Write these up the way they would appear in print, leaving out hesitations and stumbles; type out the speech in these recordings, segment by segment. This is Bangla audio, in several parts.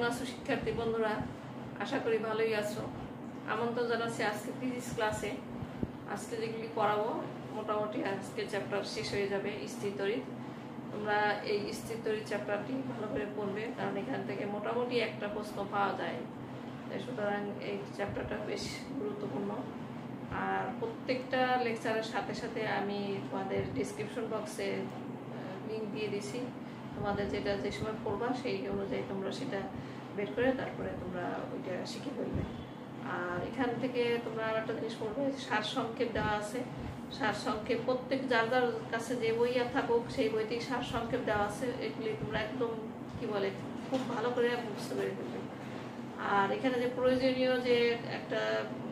আছো শিক্ষার্থী বন্ধুরা? আশা করি ভালোই আছো। আমন্ত্রণ জানাচ্ছি আজকে ফিজিক্স ক্লাসে। আজকে যেগুলি পড়াবো মোটামুটি আজকে চ্যাপ্টার শেষ হয়ে যাবে স্থির তড়িৎ। তোমরা এই স্থির তড়িৎ চ্যাপ্টারটি ভালো করে পড়বে, কারণ এখান থেকে মোটামুটি একটা প্রশ্ন পাওয়া যায়। সুতরাং এই চ্যাপ্টারটা বেশ গুরুত্বপূর্ণ। আর প্রত্যেকটা লেকচারের সাথে সাথে আমি তোমাদের ডিসক্রিপশন বক্সে লিঙ্ক দিয়ে দিছি। তোমাদের যেটা যে সময় পড়বা সেই অনুযায়ী তোমরা সেটা বের করে তারপরে তোমরা ওইটা শিখে ফেলবে। আর এখান থেকে তোমরা আর একটা জিনিস পড়বে, সারসংক্ষেপ দেওয়া আছে। সারসংক্ষেপ প্রত্যেক যার যার কাছে যে বই থাকুক সেই বইতেই সারসংক্ষেপ দেওয়া আছে। এগুলি তোমরা একদম কি বলে খুব ভালো করে বুঝতে পেরে ফেলবে। আর এখানে যে প্রয়োজনীয় যে একটা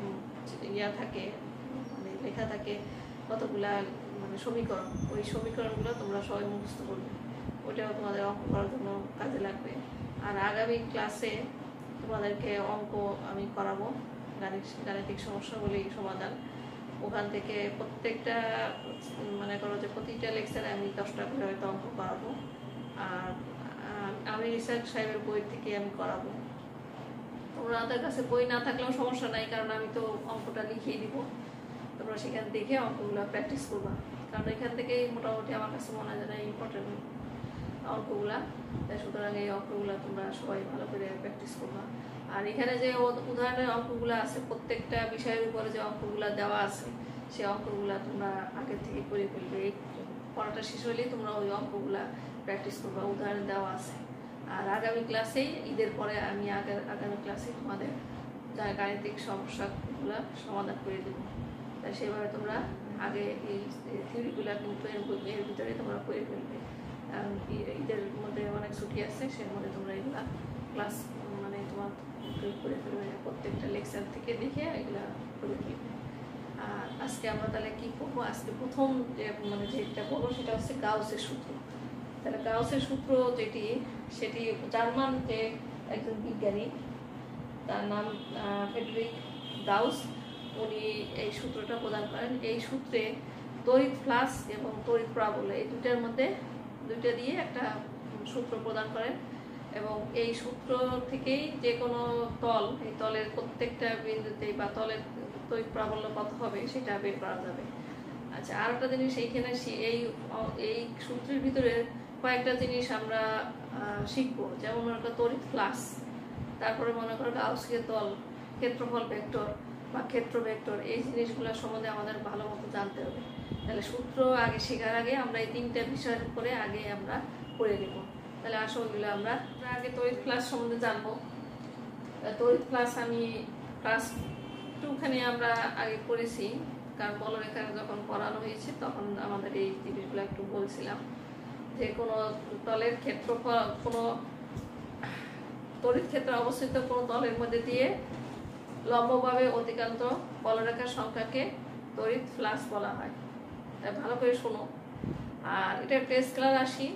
ইয়া থাকে, মানে লেখা থাকে কতগুলা মানে সমীকরণ, ওই সমীকরণগুলো তোমরা সবাই মুখস্থ করবে। ওইটাও তোমাদের অঙ্ক করার জন্য কাজে লাগবে। আর আগামী ক্লাসে তোমাদেরকে অঙ্ক আমি করাবো, গাণিতিক সমস্যাগুলি সমাধান। ওখান থেকে প্রত্যেকটা মনে করো যে প্রতিটা লেকচারে আমি 10টা করে হয়তো অঙ্ক করাবো। আর আমি রিসার্চ সাহেবের বই থেকে আমি করাবো। তোমাদের কাছে বই না থাকলেও সমস্যা নাই, কারণ আমি তো অঙ্কটা লিখিয়ে দিব। তোমরা সেখান থেকে অঙ্কগুলো প্র্যাকটিস করবা, কারণ এখান থেকেই মোটামুটি আমার কাছে মনে হয় যে ইম্পর্টেন্ট অঙ্কগুলা। সুতরাং এই অঙ্কগুলো তোমরা সবাই ভালো করে প্র্যাকটিস করবা। আর এখানে যে উদাহরণের অঙ্কগুলো আছে, প্রত্যেকটা বিষয়ের উপরে যে অঙ্কগুলো দেওয়া আছে সেই অঙ্কগুলো তোমরা আগে থেকে করে ফেলবে। এই পড়াটা শেষ হলেই তোমরা ওই অঙ্কগুলা প্র্যাকটিস করবা, উদাহরণ দেওয়া আছে। আর আগামী ক্লাসেই ঈদের পরে আমি আগামী ক্লাসে তোমাদের গাণিতিক সমস্যাগুলো সমাধান করে দেবো। তাই সেভাবে তোমরা আগে এই থিওরিগুলো কিন্তু এর ভিতরে তোমরা করে ফেলবে। কারণ ঈদের মধ্যে অনেক ছুটি আছে, সের মধ্যে তোমরা এগুলা ক্লাস মানে তোমার করে ফেলবে, প্রত্যেকটা লেকচার থেকে দেখে এগুলা করে ফেলবে। আর আজকে আমরা তাহলে কি করবো, আজকে প্রথম যে মানে যেটা করবো সেটা হচ্ছে গাউসের সূত্র। তাহলে গাউসের সূত্র সেটি জার্মান যে একজন বিজ্ঞানী, তার নাম ফ্রেডরিক গাউস, উনি এই সূত্রটা প্রদান করেন। এই সূত্রে তড়িৎ ফ্লাক্স এবং তড়িৎ প্রাবল্য এই দুইটা দিয়ে একটা সূত্র প্রদান করেন। এবং এই সূত্র থেকেই যে কোনো তল, এই তলের প্রত্যেকটা বিন্দুতে বা তলের তড়িৎ প্রাবল্য কত হবে সেটা বের করা যাবে। আচ্ছা, আর একটা জিনিস এইখানে এই সূত্রের ভিতরে কয়েকটা জিনিস আমরা শিখবো, যেমন মনে করো তড়িৎ ফ্লাক্স, তারপরে মনে করো গাউসীয় তল, ক্ষেত্রফল ভেক্টর বা ক্ষেত্র ভেক্টর, এই জিনিসগুলো সম্বন্ধে আমাদের ভালো মতো জানতে হবে। তাহলে সূত্র আগে শেখার আগে আমরা এই তিনটা বিষয়ের উপরে আগে আমরা পড়ে নেব। তাহলে আসো ওইগুলো আমরা আগে তড়িৎ ফ্লাক্স সম্বন্ধে জানবো। তড়িৎ ফ্লাক্স আমি ক্লাস 2 আমরা আগে পড়েছি, কারণ বলরেখা যখন পড়ানো হয়েছে তখন আমাদের এই জিনিসগুলো একটু বলছিলাম যে কোনো তলের ক্ষেত্রফল, কোনো তড়িৎ ক্ষেত্রে অবস্থিত কোনো তলের মধ্যে দিয়ে লম্বভাবে অতিক্রান্ত বলরেখার সংখ্যাকে তড়িৎ ফ্লাক্স বলা হয়। তাই ভালো করে শোনো। আর এটা একটা স্কেলার রাশি,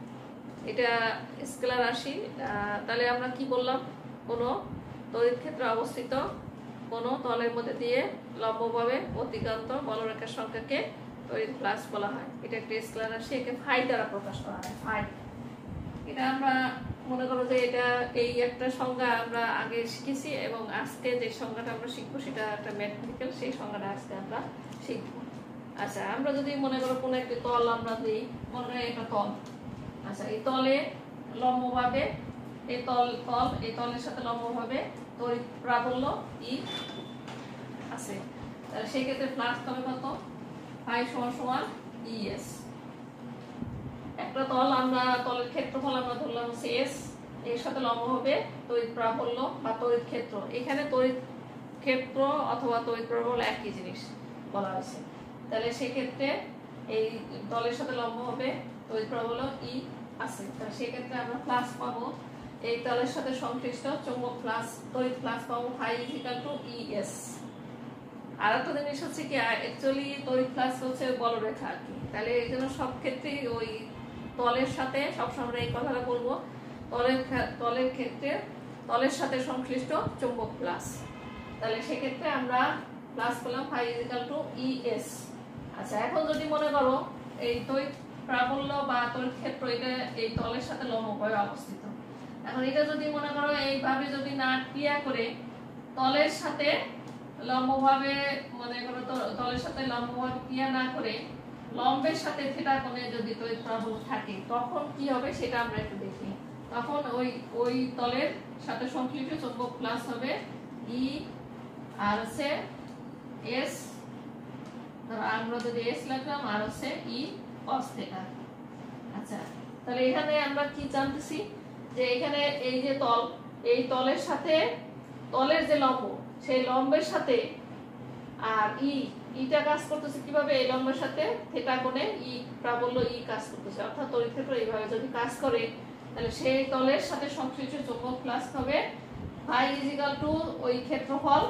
তাহলে আমরা কি বললাম, কোনো তড়িৎ ক্ষেত্রে অবস্থিত কোনো তলের মধ্যে দিয়ে লম্বভাবে অতিক্রান্ত বলরেখার সংখ্যাকে তড়িৎ ফ্লাক্স বলা হয়। এটা একটা স্কেলার রাশি, একে ফাই দ্বারা প্রকাশ করা হয়। ফাই, এটা আমরা মনে করো যে এটা এই একটা সংজ্ঞা আমরা আগে শিখেছি, এবং আজকে যে সংজ্ঞাটা আমরা শিখবো সেটা একটা ম্যাথমেটিক্যাল, সেই সংজ্ঞাটা আজকে আমরা শিখবো। আচ্ছা, আমরা যদি মনে করো কোনো একটি তল আমরা দিই, মনে করো একটা তল। আচ্ছা, এই তলে লম্বভাবে এই তলের সাথে লম্বভাবে তড়িৎ প্রাবল্য ই আছে। তাহলে সেই ক্ষেত্রে ফ্লাক্স হবে কত, ফাই সমান ইএস। একটা তলের ক্ষেত্রফল আমরা ধরলাম হচ্ছে এস, এর সাথে লম্ব হবে তড়িৎ প্রাবল্য বা তড়িৎ ক্ষেত্র। এখানে তড়িৎ ক্ষেত্র অথবা তড়িৎ প্রাবল্য একই জিনিস বলা হয়েছে। তাহলে সেক্ষেত্রে এই তলের সাথে লম্ব হবে তড়িৎ প্রাবল্য ই আছে। তাহলে সেক্ষেত্রে আমরা ফ্লাক্স পাবো, এই তলের সাথে সংশ্লিষ্ট চৌম্বক ফ্লাক্স, তড়িৎ ফ্লাক্স পাবো ফাই ইএস। আর একটা জিনিস হচ্ছে কি, অ্যাকচুয়ালি তড়িৎ ফ্লাক্স হচ্ছে বলরেখা আর কি। তাহলে এই জন্য সব ক্ষেত্রেই ওই তলের সাথে সবসময় এই কথাটা বলবো, তলের ক্ষেত্রে তলের সাথে সংশ্লিষ্ট চৌম্বক ফ্লাক্স। তাহলে সেক্ষেত্রে আমরা প্লাস পেলাম ফাই ইএস। আচ্ছা, এখন যদি মনে করো এই তড়িৎ প্রাবল্য বা তড়িৎ ক্ষেত্র এটা এই তলের সাথে লম্বভাবে অবস্থিত, এখন এটা যদি মনে করো এইভাবে যদি না ক্রিয়া করে তলের সাথে লম্বভাবে মনে করো তলের সাথে লম্বভাবে ক্রিয়া না করে লম্বের সাথে থিটা কোণে যদি তড়িৎ প্রবাহ থাকে তখন কি হবে সেটা আমরা একটু দেখি। তখন ওই তলের সাথে সংশ্লিষ্ট চৌম্বক প্লাস হবে ই আর হচ্ছে এস, আমরা যদি এস লিখলাম আর হচ্ছে ই cos থিটা। আচ্ছা, তাহলে এখানে আমরা কি জানতেছি যে এখানে এই যে তল, এই তলের সাথে তলের যে লম্ব সেই লম্বের সাথে আর ইটা কাজ করতেছে কিভাবে, এই লম্বের সাথে থিটা কোণে ই প্রাবল্য ই কাজ করতেছে, অর্থাৎ তড়িৎ ক্ষেত্র এইভাবে যদি কাজ করে তাহলে সেই তলের সাথে সংশ্লিষ্ট চৌম্বক প্লাস হবে ফাই ইজিক্যাল টু ওই ক্ষেত্রফল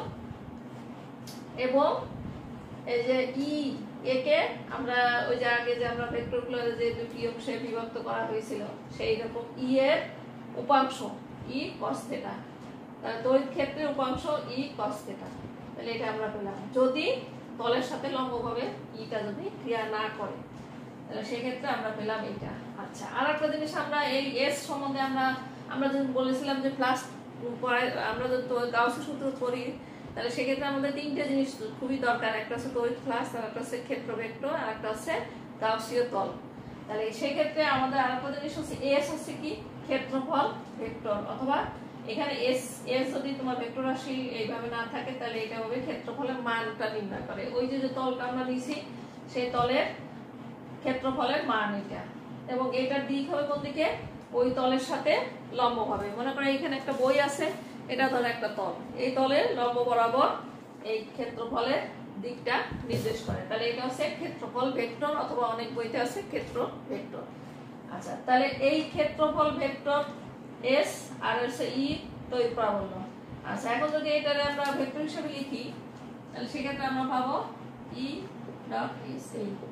এবং এই যে ই একে আমরা ওই যে আগে যে আমরা ভেক্টরগুলো যে দুটি অংশে বিভক্ত করা হয়েছিল সেই রকম ই এর উপাংশ ই cos থিটা, তাহলে তড়িৎ ক্ষেত্রের উপাংশ ই cos থিটা। তাহলে এটা আমরা পেলাম যদি তলের সাথে লম্বভাবে ইটা যদি ক্রিয়া না করে, তাহলে সেই ক্ষেত্রে আমরা পেলাম এটা। আচ্ছা, আরেকটা জিনিস আমরা এই এস সম্বন্ধে আমরা যখন বলেছিলাম যে প্লাস আমরা যদি গাউসের সূত্র পড়ি তাহলে সেক্ষেত্রে আমাদের তিনটে জিনিস খুবই দরকার, একটা হচ্ছে তড়িৎ প্লাস, একটা হচ্ছে ক্ষেত্র ভেক্টর, আর একটা হচ্ছে গাউসীয় তল। তাহলে সেই ক্ষেত্রে আমাদের আরেকটা জিনিস হচ্ছে এস হচ্ছে কি ক্ষেত্রফল ভেক্টর, অথবা এখানে এস যদি তোমার ভেক্টর রাশি এইভাবে না থাকে তাহলে এটা হবে ক্ষেত্রফলের মানটা নির্ণয় করে। ওই যে তলটা আমরা নিয়েছি সেই তলের ক্ষেত্রফলের মান এটা, এবং এটার দিক হবে কোন দিকে, ওই তলের সাথে লম্বভাবে। মনে করো এখানে একটা বই আছে, এটা ধরো একটা তল, এই তলের লম্ব বরাবর এই ক্ষেত্রফলের দিকটা নির্দেশ করে, তাহলে এটা হচ্ছে ক্ষেত্রফল ভেক্টর, অথবা অনেক বইতে আছে ক্ষেত্র ভেক্টর। আচ্ছা, তাহলে এই ক্ষেত্রফল ভেক্টর এস আর হচ্ছে ই তড়িৎ প্রাবল্য। আচ্ছা, এখন যদি এটারে আমরা ভেক্টর হিসেবে লিখি তাহলে সেক্ষেত্রে আমরা পাবো ই ডট এস,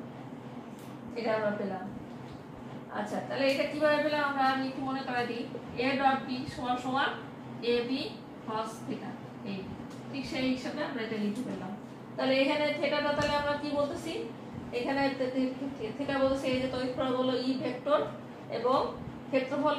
এটা আমরা পেলাম। আচ্ছা, তাহলে এটা কিভাবে পেলাম আমি একটু মনে করাই দিই। এ ডট বি সমান সমান এ বি cos থিটা, এই ঠিক সেই হিসাবে আমরা এটা লিখে পেলাম। তাহলে এখানে থিটাটা তাহলে আমরা কি বলতেছি, এখানে থিটা বলতেছি এই যে তড়িৎ প্রাবল্য ই ভেক্টর এবং ক্ষেত্রফল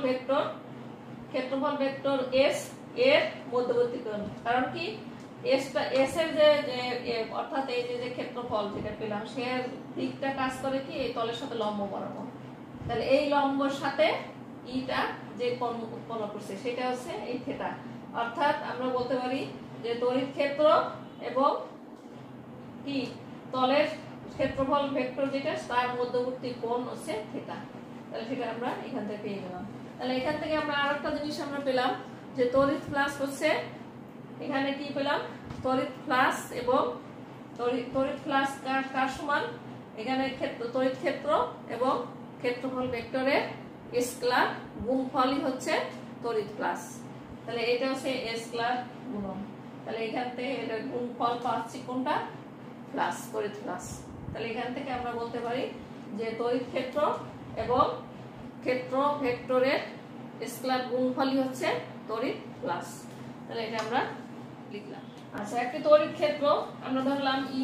ভেক্টর এস এর মধ্যবর্তী কোণ। কারণ কি এসটা এস এর যে অর্থাৎ এই যে ক্ষেত্রফল যেটা পেলাম সে দিকটা কাজ করে কি এই তলের সাথে লম্ব বরাবর, তাহলে এই লম্বর সাথে ইটা যে কোণ উৎপন্ন করছে সেটা হচ্ছে এই থিটা। অর্থাৎ আমরা বলতে পারি যে তড়িৎ ক্ষেত্র এবং কি তলের ক্ষেত্রফল ভেক্টর যেটা তার মধ্যবর্তী কোণ হচ্ছে থিটা। তাহলে সেটা আমরা এখান থেকে পেয়ে গেলাম। তাহলে এখান থেকে আমরা আরেকটা জিনিস আমরা পেলাম যে তড়িৎ প্লাস হচ্ছে, এখানে কি পেলাম তড়িৎ প্লাস এবং তড়িৎ প্লাস কার সমান, এখানে তড়িৎ ক্ষেত্র এবং ক্ষেত্রফল ভেক্টরের স্কেলার গুণফলই হচ্ছে তড়িৎ প্লাস। তাহলে এটা হচ্ছে স্কেলার গুণন, তাহলে এখান থেকে এটা গুণফল পাচ্ছি কোনটা, প্লাস, তড়িৎ প্লাস। তাহলে এখান থেকে আমরা বলতে পারি যে তড়িৎ ক্ষেত্র এবং ক্ষেত্র ভেক্টরের স্কেলার গুণফলই হচ্ছে তড়িৎ প্লাস। তাহলে এটা আমরা লিখলাম। আচ্ছা, একটি তড়িৎ ক্ষেত্র আমরা ধরলাম ই,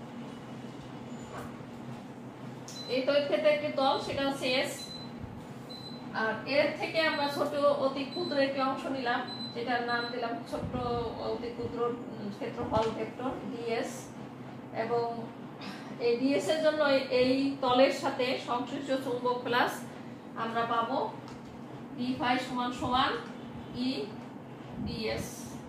এই তড়িৎ ক্ষেত্রে একটি তল সেটা হচ্ছে এস, আর এর থেকে আমরা ছোট অতি ক্ষুদ্র একটি অংশ নিলাম যেটার নাম দিলাম ছোট অতি ক্ষুদ্র ক্ষেত্রফল ভেক্টর ডিএস, এবং এই ডিএস এর জন্য এই তলের সাথে সংশ্লিষ্ট চৌম্বক প্লাস আমরা পাবো ডি ফাই সমান সমান ই ডিএস,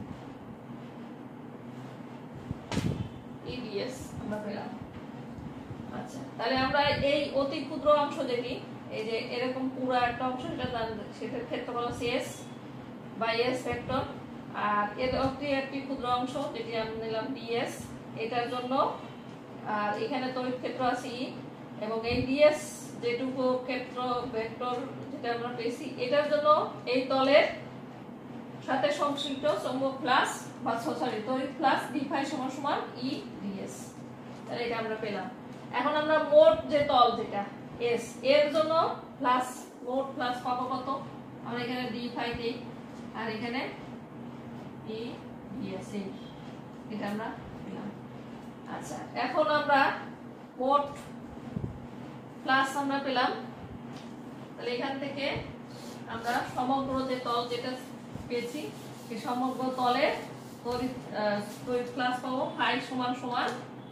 ইডিএস আমরা পেলাম। আচ্ছা, তাহলে আমরা এই অতি ক্ষুদ্র অংশ যেটি এই যে এরকম পুরো একটা অংশ সেটার ক্ষেত্রফল হচ্ছে এস বাই এস ভেক্টর, আর এর একটি ক্ষুদ্র অংশ যেটি আমরা নিলাম ডিএস, এটার জন্য আর এখানে তড়িৎ ক্ষেত্র আছে ই, এবং এই ডিএস যেটুকু ক্ষেত্র ভেক্টর যেটা আমরা পেয়েছি এটার জন্য এই তলের সাথে সংশ্লিষ্ট চৌম্বক প্লাস বা সরি তড়িৎ প্লাস ডি ফাই সমান সমান ই ডিএস। তাহলে এটা আমরা পেলাম। এখন আমরা মোট যে তল যেটা এস এর জন্য প্লাস মোট প্লাস পাবো কত, আমরা এখানে ডি ফাই দেই আর এখানে ই ডিএস, এটা আমরা পেলাম। আচ্ছা, এখন আমরা মোট প্লাস আমরা পেলাম, তাহলে এখান থেকে আমরা সমগ্র যে তল যেটা পেয়েছি সেই সমগ্র তলের তড়িৎ ফ্লাক্স পাবো ফাই সমান সমান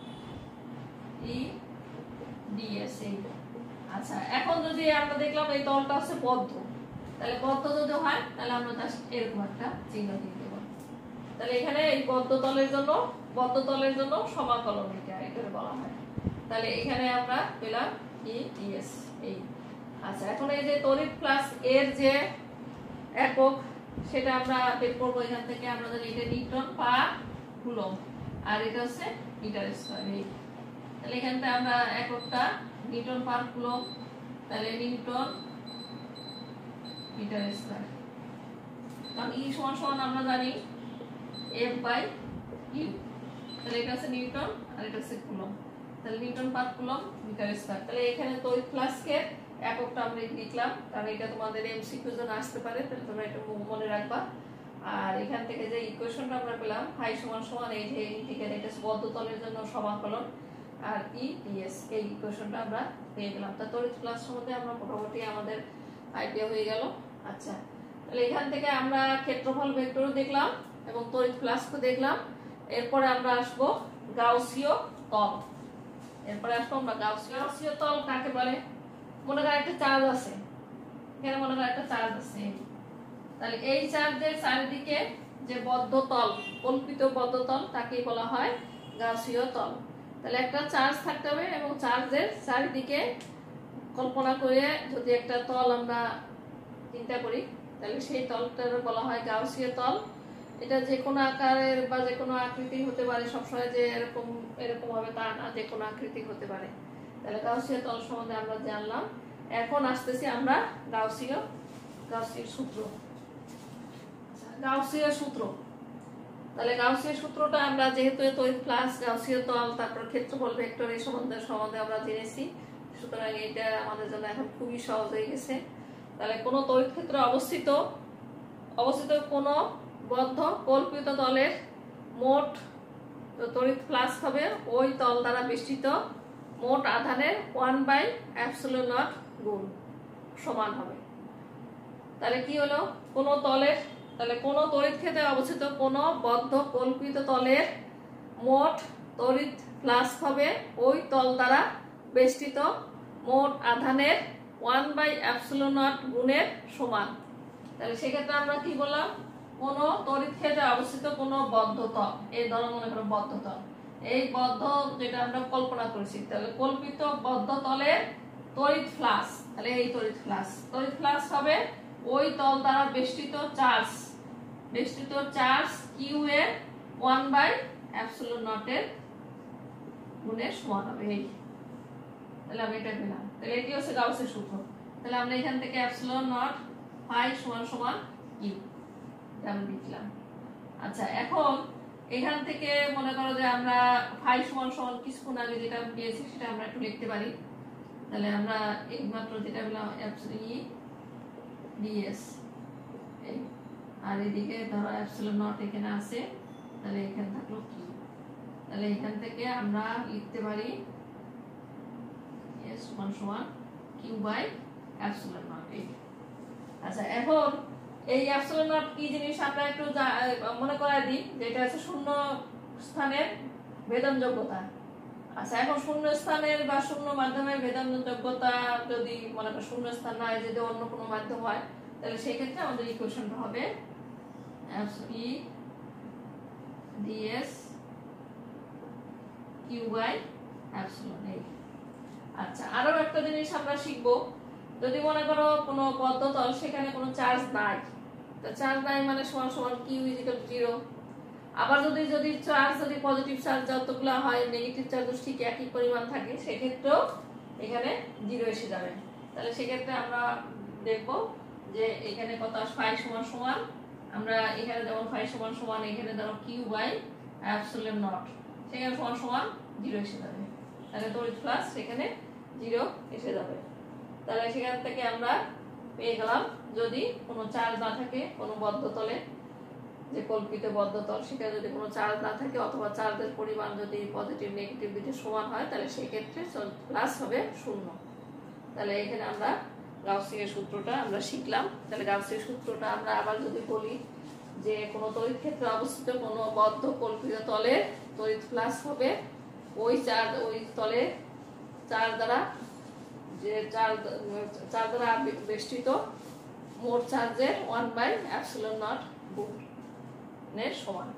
ই ডিএস। আচ্ছা, এখন যদি আমরা দেখলাম এই তলটা হচ্ছে বদ্ধ, তাহলে বদ্ধ যদি হয় তাহলে আমরা জাস্ট এরকম একটা চিহ্ন দিয়ে দেব। তাহলে এখানে এই বদ্ধ তলের জন্য সমাকলন এটা বলা হয়। তাহলে এখানে আমরা পেলাম ই ডিএস এই। আচ্ছা, এখন এই যে তড়িৎ প্লাস এর যে একক সেটা আমরা বের করবো এখান থেকে। আমরা জানি এটা নিউটন পার কুলম্ব আর এটা হচ্ছে মিটার স্কয়ার। তাহলে এখানটা আমরা এককটা নিউটন পার কুলম্ব, তাহলে নিউটন মিটার স্কয়ার। কারণ ই সমান সমান আমরা জানি এফ বাই কিউ। তাহলে এটা হচ্ছে নিউটন আর এটা হচ্ছে কুলম্ব, তাহলে newton per coulomb metre square. তাহলে এখানে তড়িৎ ফ্লাক্সের এককটা আমরা লিখলাম, কারণ এটা তোমাদের এমসিকিউ জন্য আসতে পারে, তাহলে তোমরা এটা মনে রাখবা। আর এখান থেকে যে ইকুয়েশনটা আমরা পেলাম ফাই সমান সমান এই যে ইন্টিগ্রাল, এটা বদ্ধ তলের জন্য সমাকলন আর ই ডিএস, এই ইকুয়েশনটা আমরা পেয়ে গেলাম। তা তড়িৎ ফ্লাক্স সম্বন্ধে আমরা মোটামুটি আমাদের আইডিয়া হয়ে গেল। আচ্ছা, তাহলে এখান থেকে আমরা ক্ষেত্রফল ভেক্টরও দেখলাম এবং তড়িৎ ফ্লাক্সও দেখলাম। এরপরে আমরা আসবো গাউসীয় তল। গাউসীয় তল কাকে বলে? মনে কর একটা চার্জ আছে, এখানে মনে কর একটা চার্জ আছে, তাহলে এই চার্জের চারিদিকে যে বদ্ধ তল, কল্পিত বদ্ধ তল, তাকে বলা হয় গাউসীয় তল। তাহলে একটা চার্জ থাকতে হবে এবং চার্জের চারিদিকে কল্পনা করে যদি একটা তল আমরা চিন্তা করি, তাহলে সেই তলটার বলা হয় গাউসীয় তল। এটা যে কোনো আকারের বা যে কোনো আকৃতির হতে পারে, সবসময় যে এরকম হবে তা না, যে কোনো আকৃতি হতে পারে। তাহলে গাউসীয় তল সম্বন্ধে আমরা জানলাম। এখন আসতেছি আমরা গাউসীয় সূত্র। গাউসীয় সূত্র, তাহলে গাউসীয় সূত্রটা আমরা যেহেতু তড়িৎ ফ্লাক্স, গাউসীয় তল, তারপর ক্ষেত্রফল ভেক্টর এই সম্বন্ধে আমরা জেনেছি, সুতরাং এটা আমাদের জন্য এখন খুবই সহজ হয়ে গেছে। তাহলে কোনো তড়িৎ ক্ষেত্রে অবস্থিত কোনো বদ্ধ কল্পিত তলের মোট তড়িৎ ফ্লাক্স হবে ওই তল দ্বারা বেষ্টিত মোট আধানের 1/ε0 গুণ সমান হবে। তাহলে কি হলো? কোনো তড়িৎ ক্ষেত্রে অবস্থিত কোনো বদ্ধ কল্পিত তলের মোট তড়িৎ ফ্লাক্স হবে ওই তল দ্বারা বেষ্টিত মোট আধানের 1/ε0 গুণের সমান। তাহলে সেক্ষেত্রে আমরা কি বললাম? কোনো তড়িৎ ক্ষেত্রে অবস্থিত কোনো বদ্ধ তল, এই ধরো মনে করো বদ্ধ তল, এই বদ্ধ যেটা আমরা কল্পনা করেছি, তাহলে কল্পিত বদ্ধ তলের তড়িৎ ফ্লাক্স, তাহলে এই তড়িৎ ফ্লাক্স হবে ওই তল দ্বারা বেষ্টিত চার্জ কিউ এর 1/ε0 এর গুণের সমান হবে। এই তাহলে আমি এটা পেলাম। তাহলে এটি হচ্ছে গাউসের সূত্র। তাহলে আমরা এখান থেকে ε0 ফাই সমান সমান কিউ আমি লিখলাম। আচ্ছা, এখন এখান থেকে মনে করো যে আমরা ফাই সমান সমান কিছুক্ষণ আগে যেটা পেয়েছি সেটা আমরা একটু লিখতে পারি। তাহলে আমরা এইমাত্র যেটা পেলাম ই ডিএস, আর এদিকে ধরো ε0 এখানে আছে, তাহলে এখানে থাকলো কি, তাহলে এখান থেকে আমরা লিখতে পারি এস সমান সমান কিউ বাই ε0। আচ্ছা, এখন এই ε0 কি জিনিস আমরা একটু মনে করাই দিই, যেটা আছে শূন্য স্থানের ভেদন যোগ্যতা। আচ্ছা, এখন শূন্য স্থানের বা শূন্য মাধ্যমের ভেদন যোগ্যতা যদি মনে করো শূন্য স্থান না হয়, যদি অন্য কোনো মাধ্যম হয়, তাহলে সেই ক্ষেত্রে আমাদের ইকুয়েশনটা হবে ই ডিএস কিউ বাই ε0। আচ্ছা, আরো একটা জিনিস আমরা শিখবো, যদি মনে করো কোনো বদ্ধ তল, সেখানে কোনো চার্জ নাই, তো চার্জ নাই মানে সমান সমান কিউ ইকুয়াল 0। আবার যদি চার্জ যদি পজিটিভ চার্জ যতগুলো হয়, নেগেটিভ চার্জ ঠিক একই পরিমাণ থাকে, সেক্ষেত্রেও এখানে 0 এসে যাবে। তাহলে সেক্ষেত্রে আমরা দেখবো যে এখানে কত ফাই সমান সমান, আমরা এখানে যেমন ফাই সমান সমান এখানে ধরো কিউ বাই ε0, সেখানে সমান সমান 0 এসে যাবে। তাহলে তড়িৎ ফ্লাক্স সেখানে 0 এসে যাবে। তাহলে সেখান থেকে আমরা পেয়ে গেলাম, যদি কোনো চার্জ না থাকে কোনো বদ্ধ তলে, যে কল্পিত বদ্ধ তল, সেখানে যদি কোনো চার্জ না থাকে অথবা চার্জের পরিমাণ যদি পজিটিভ নেগেটিভ দিকে সমান হয়, তাহলে সেই ক্ষেত্রে ফ্লাক্স হবে 0। তাহলে এখানে আমরা গাউসীয় সূত্রটা আমরা শিখলাম। তাহলে গাউসীয় সূত্রটা আমরা আবার যদি বলি যে কোনো তড়িৎ ক্ষেত্রে অবস্থিত কোনো বদ্ধ কল্পিত তলে তড়িৎ ফ্লাক্স হবে ওই তলে চার দ্বারা বেষ্টিত মোট চার্জের 1/ε0 গুণের সমান।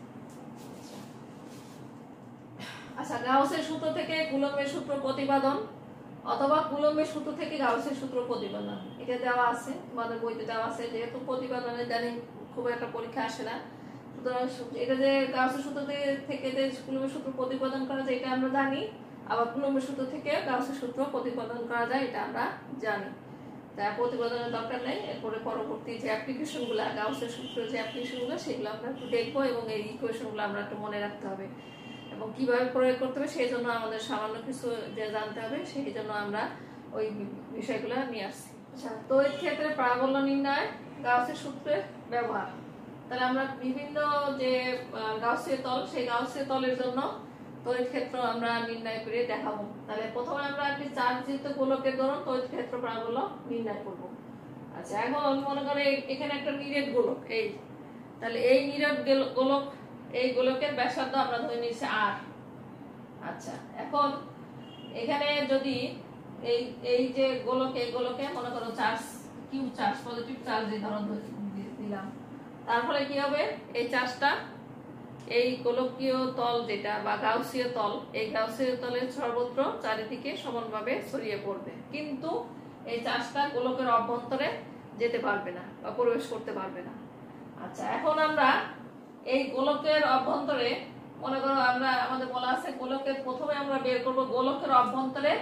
আচ্ছা, গাউসের সূত্র থেকে কুলম্বের সূত্র প্রতিপাদন অথবা কুলম্বের সূত্র থেকে গাউসের সূত্র প্রতিপাদন, এটা দেওয়া আছে তোমাদের বইতে দেওয়া আছে। যেহেতু প্রতিপাদনে জানি খুব একটা পরীক্ষা আসে না, সুতরাং এটা যে গাউসের সূত্র থেকে যে কুলম্বের সূত্র প্রতিপাদন করা যায় এটা আমরা জানি, আবার কুলম্বের সূত্র থেকে গাউসের সূত্র প্রতিপাদন করা যায় এটা আমরা জানি। তাই প্রতিপাদনের দরকার নেই। এরপরে পরবর্তী যে অ্যাপ্লিকেশনগুলো গাউসের সূত্রের যে অ্যাপ্লিকেশনগুলো সেগুলো আমরা একটু দেখবো এবং এই ইকুয়েশনগুলো আমরা একটু মনে রাখতে হবে এবং কিভাবে প্রয়োগ করতে হবে সেই জন্য আমাদের সামান্য কিছু যে জানতে হবে, সেই জন্য আমরা ওই বিষয়গুলো নিয়ে আসছি। আচ্ছা, তড়িৎ ক্ষেত্রে প্রাবল্য নির্ণয় গাউসের সূত্রের ব্যবহার। তাহলে আমরা বিভিন্ন যে গাউসীয় তল সেই গাউসীয় তলের জন্য তড়িৎ ক্ষেত্র আমরা নির্ণয় করে দেখাবো। তাহলে প্রথমে আমরা একটি চার্জযুক্ত গোলকের দরুন তড়িৎ ক্ষেত্র প্রাবল্য নির্ণয় করব। আচ্ছা, এখন মনে করে এখানে একটা নিরেট গোলক, এই তাহলে এই নিরেট গোলক, এই গোলকের ব্যাসার্ধ আমরা ধরে নিয়েছি r। আচ্ছা, এখন এখানে যদি এই যে গোলক, এই গোলকে মনে করো charge Q charge, positive charge এই ধরন দিলাম, তার ফলে কি হবে এই চার্জটা এই গোলকীয় তল যেটা বা গাউসীয় তল, এই গাউসীয় তলের সর্বত্র চারিদিকে সমানভাবে ছড়িয়ে পড়বে, কিন্তু এই চার্জটা গোলকের অভ্যন্তরে যেতে পারবে না বা প্রবেশ করতে পারবে না। আচ্ছা, এখন আমরা এই গোলকের অভ্যন্তরে মনে করো আমরা আমাদের বলা আছে গোলকের প্রথমে আমরা বের করব গোলকের অভ্যন্তরে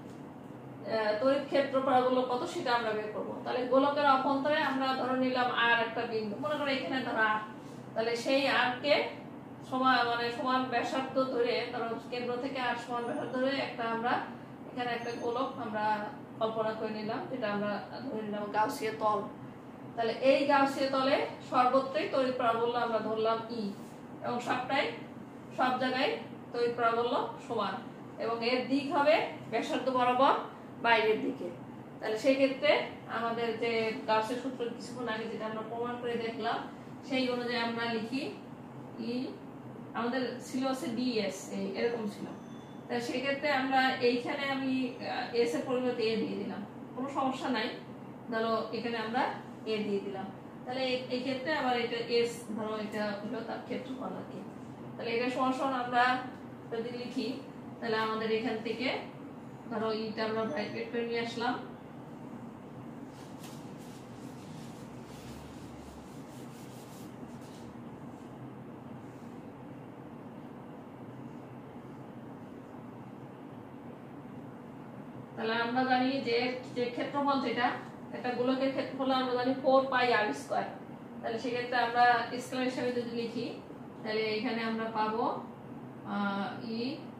তড়িৎ ক্ষেত্র প্রাবল্য কত সেটা আমরা বের করব। তাহলে গোলকের অভ্যন্তরে আমরা ধরে নিলাম আর একটা বিন্দু, মনে করো এখানে ধরো আর, তাহলে সেই আর কে সমান ব্যাসার্ধ ধরে, ধরো কেন্দ্র থেকে আর সমান ব্যাসার্ধ ধরে একটা আমরা এখানে একটা গোলক আমরা কল্পনা করে নিলাম, যেটা আমরা ধরে নিলাম গাউসীয় তল। তাহলে এই গাউসীয় তলে সর্বত্রই তড়িৎ প্রাবল্য আমরা ধরলাম ই, এবং সব জায়গায় তড়িৎ প্রাবল্য সমান, এবং এর দিক হবে ব্যাসার্ধ বরাবর বাইরের দিকে। তাহলে সেই ক্ষেত্রে আমাদের যে গাউসের সূত্র কিছুক্ষণ আগে যেটা আমরা প্রমাণ করে দেখলাম সেই অনুযায়ী আমরা লিখি ই, আমাদের ছিল হচ্ছে ডিএস, এরকম ছিল। তাহলে সেই ক্ষেত্রে আমরা এইখানে আমি এস এর পরিবর্তে এ দিয়ে দিলাম, কোনো সমস্যা নাই, ধরো এখানে আমরা এ দিয়ে দিলাম। তাহলে এই ক্ষেত্রে আবার এটা এস, ধরো এটা হলো তার ক্ষেত্রফল আর কি। তাহলে এটা সমান আমরা যদি লিখি তাহলে আমাদের এখান থেকে ধরো ইটা আমরা ব্র্যাকেট করে নিয়ে আসলাম, তাহলে আমরা জানি যে ক্ষেত্রফল যেটা একটা গোলকের ক্ষেত্রফল আমরা জানি 4πr²। তাহলে সেক্ষেত্রে আমরা স্কেলার হিসেবে যদি লিখি তাহলে এখানে আমরা পাবো ই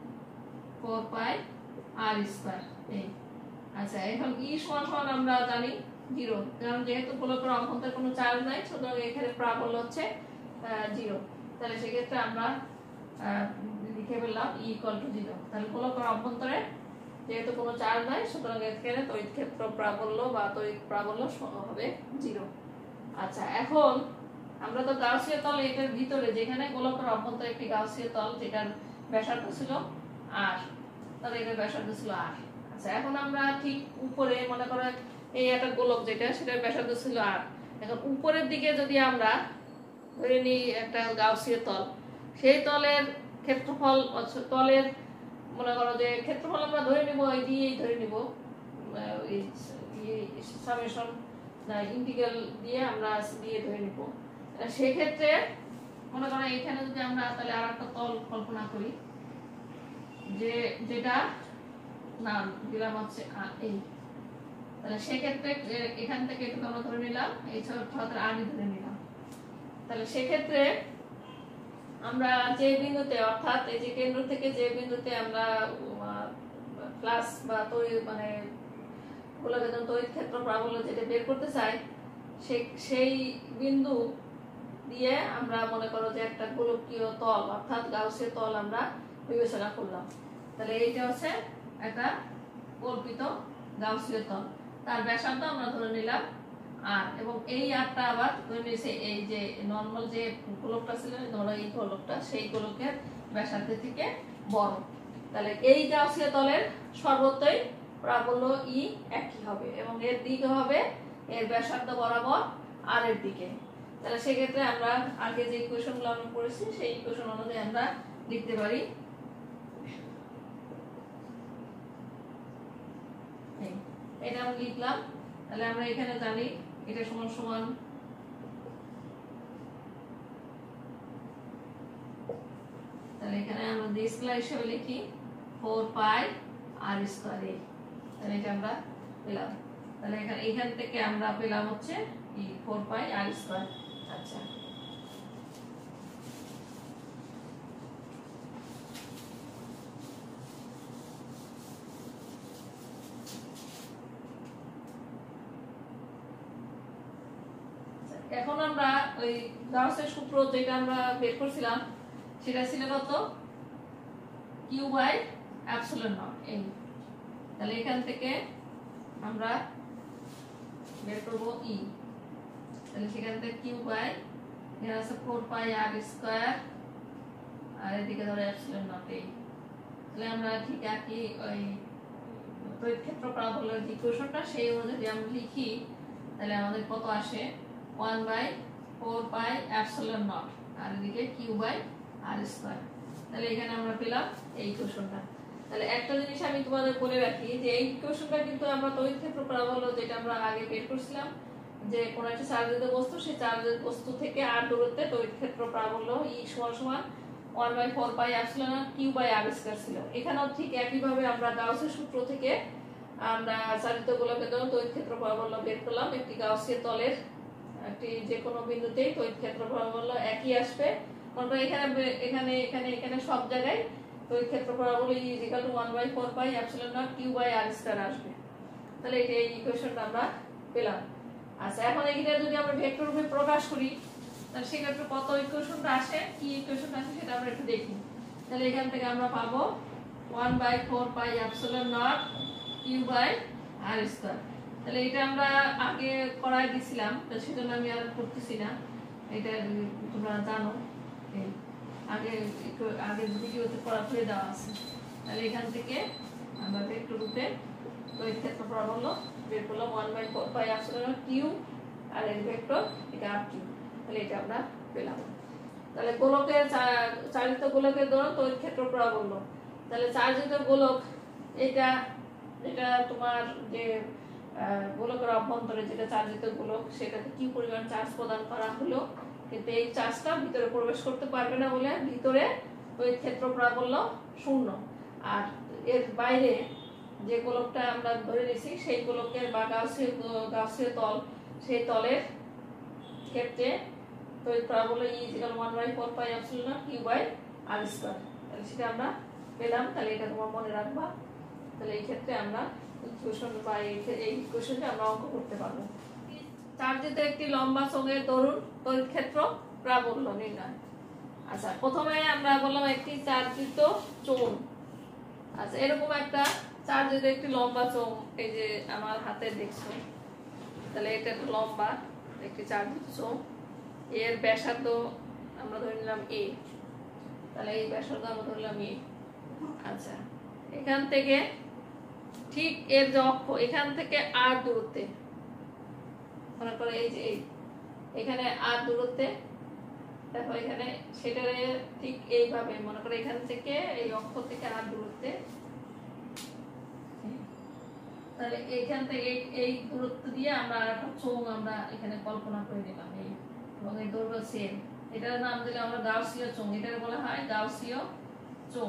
4πr²। আচ্ছা, এখন ই সমান আমরা জানি 0, কারণ যেহেতু গোলকের অভ্যন্তরে কোনো চার্জ নাই, সুতরাং এখানে প্রাবল্য হচ্ছে 0। তাহলে সেক্ষেত্রে আমরা লিখে ফেললাম ই = 0। তাহলে গোলকের অভ্যন্তরে যেহেতু কোনো চার্জ নাই, সুতরাং এখানে তড়িৎ ক্ষেত্র প্রাবল্য বা তড়িৎ প্রাবল্য হবে 0। আচ্ছা, এখন আমরা তো গাউসীয় তল এটার ভিতরে, যেখানে গোলকের অভ্যন্তরে একটি গাউসীয় তল যেটার ব্যাসার্ধ ছিল r, তাহলে এটার ব্যাসার্ধ ছিল r। আচ্ছা, এখন আমরা ঠিক উপরে মনে করো এই একটা গোলক যেটা সেটার ব্যাসার্ধ ছিল r, এখন উপরের দিকে যদি আমরা ধরে নিই একটা গাউসীয় তল, সেই তলের ক্ষেত্রফল তলের মনে করো যে ক্ষেত্রফল আমরা ধরে নিব এই দিয়েই ধরে নিব, সামেশন ইন্টিগ্রাল দিয়ে আমরা দিয়ে ধরে নিব। সেই ক্ষেত্রে মনে করো এখানে যদি আমরা তাহলে আরেকটা তল কল্পনা করি, যেটা নাম দিলাম হচ্ছে এই, তাহলে সেক্ষেত্রে এখান থেকে একটু আমরা ধরে নিলাম এই ছাত্র আর ধরে নিলাম। তাহলে সেক্ষেত্রে আমরা যে বিন্দুতে, অর্থাৎ এই যে কেন্দ্র থেকে যে বিন্দুতে আমরা প্লাস বা মানে গোলকের তড়িৎ ক্ষেত্র প্রাবল্য যেটা বের করতে চাই, সেই বিন্দু দিয়ে আমরা মনে করো যে একটা গোলকীয় তল অর্থাৎ গাউসীয় তল আমরা বিবেচনা করলাম। তাহলে এইটা হচ্ছে একটা কল্পিত গাউসীয় তল। তার ব্যাসার্ধ আমরা ধরে নিলাম আর, এবং এই আরটা আবার ধরে নিয়েছি এই যে নর্মাল যে গোলকটা ছিল, ধরো এই গোলকটা, সেই গোলকের ব্যাসার্ধের থেকে বড়। তাহলে এই গাউসীয় তলের সর্বত্রই প্রাবল্য ই একই হবে এবং এর দিক হবে এর ব্যাসার্ধ বরাবর আর এর দিকে। তাহলে সেক্ষেত্রে আমরা আগে যে ইকুয়েশনগুলো আমরা পড়েছি সেই ইকুয়েশন অনুযায়ী আমরা লিখতে পারি। এটা আমরা লিখলাম। তাহলে আমরা এখানে জানি এটা সমান সমান তাহলে এখানে আমরা স্কয়ার হিসেবে লিখি 4 পাই আর স্কয়ার a। তাহলে এটা আমরা পেলাম। তাহলে এখান থেকে আমরা পেলাম হচ্ছে 4 পাই আর স্কয়ার। আচ্ছা, এখন আমরা ওই গাউসের সূত্র যেটা আমরা বের করছিলাম সেটা ছিল কত, q বাই এপসিলন নট এই। তাহলে এখান থেকে আমরা বের করব e। তাহলে সেখান থেকে q বাই এর আছে 4 পাই r স্কয়ার আর এদিকে ধরে এপসিলন নট এই। তাহলে আমরা ঠিক একই ওই তড়িৎ ক্ষেত্র প্রাবল্যের যে ইকুয়েশনটা সেই অনুযায়ী আমরা লিখি। তাহলে আমাদের কত আসে 1 বাই 4 পাই এপসিলন নট আর এদিকে q বাই r স্কয়ার। তাহলে এখানে আমরা পেলাম এই ইকুয়েশনটা। তাহলে একটা জিনিস আমি তোমাদের বলে রাখি যে এই ইকুয়েশনটা কিন্তু আমরা তড়িৎ ক্ষেত্র প্রাবল্য যেটা আমরা আগে বের করছিলাম যে কোন একটা চার্জিত বস্তু, সেই চার্জিত বস্তু থেকে r দূরত্বে তড়িৎ ক্ষেত্র প্রাবল্য E সমান 1 by 4 pi epsilon naught q by r square ছিল। এখানেও ঠিক একই ভাবে আমরা গাউসের সূত্র থেকে আমরা চালিত গোলকের জন্য তড়িৎ ক্ষেত্র প্রাবল্য বের করলাম। একটি গাউসীয় তলের একটি যে কোনো বিন্দুতেই তড়িৎ ক্ষেত্র প্রাবল্য একই আসবে। মনে করো এখানে এখানে এখানে এখানে সব জায়গায় তড়িৎ ক্ষেত্র প্রাবল্য E 1 by 4 pi epsilon naught q by r square আসবে। তাহলে এই ইকুয়েশনটা আমরা পেলাম। আচ্ছা, এখন এইটা যদি আমরা ভেক্টর রূপে প্রকাশ করি তাহলে সেক্ষেত্রে কত ইকুয়েশনটা আসে, কি ইকুয়েশনটা আসে সেটা আমরা একটু দেখি। তাহলে এখান থেকে আমরা পাবো 1 by 4 pi epsilon naught q by r square. তাহলে এটা আমরা আগে করাই দিছিলাম, তো সেজন্য আমি আর করতেছি না, এটা তোমরা জানো আগে আগে ভিডিওতে পড়া হয়ে দেওয়া আছে। তাহলে এখান থেকে আমরা ভেক্টর রূপে তড়িৎ ক্ষেত্র প্রাবল্য বের করলাম 1 by 4 pi epsilon naught q আর এর ভেক্টর এটা r q। তাহলে এটা আমরা পেলাম। তাহলে গোলকের চালিত গোলকের দ্বারা তড়িৎ ক্ষেত্র প্রাবল্য। তাহলে চার্জিত গোলক এটা তোমার যে গোলকের অভ্যন্তরে যেটা চার্জিত গোলক সেটাতে কি পরিমাণ চার্জ প্রদান করা হলো, কিন্তু এই চার্জটা ভিতরে প্রবেশ করতে পারবে না বলে ভিতরে তড়িৎ ক্ষেত্র প্রাবল্য শূন্য। আর এর বাইরে যে গোলকটা আমরা ধরে নিয়েছি সেই গোলকের বা গাউসীয় তল, সেই তলের ক্ষেত্রে তড়িৎ প্রাবল্য E 1 by 4 pi epsilon naught q by r square. তাহলে সেটা আমরা পেলাম। তাহলে এটা তোমরা মনে রাখবা। তাহলে এই ক্ষেত্রে আমরা ইকুয়েশন বা এই ইকুয়েশনটা আমরা অঙ্ক করতে পারবো। চার্জিত একটি লম্বা চোঙের দরুন তড়িৎ ক্ষেত্র প্রাবল্য নির্ণয়। আচ্ছা, প্রথমে আমরা বললাম একটি চার্জিত চোঙ। আচ্ছা, এরকম একটা চার্জিত একটি লম্বা চোঙ এই যে আমার হাতে দেখছো, তাহলে এটা একটু লম্বা একটি চার্জিত চোঙ। এর ব্যাসার্ধ আমরা ধরে নিলাম a। তাহলে এই ব্যাসার্ধ আমরা ধরলাম a। আচ্ছা, এখান থেকে ঠিক এর যে অক্ষ এখান থেকে r দূরত্বে, মনে করো এই যে এখানে r দূরত্বে, দেখো এখানে সেটা ঠিক এইভাবে মনে করো এখান থেকে এই অক্ষ থেকে r দূরত্বে, তাহলে এইখান থেকে এই দূরত্ব দিয়ে আমরা একটা চোঙ আমরা এখানে কল্পনা করে নিলাম এই, এবং এই দৈর্ঘ্য সেম। এটার নাম দিলে আমরা গাউসীয় চোঙ, এটাকে বলা হয় গাউসীয় চোঙ।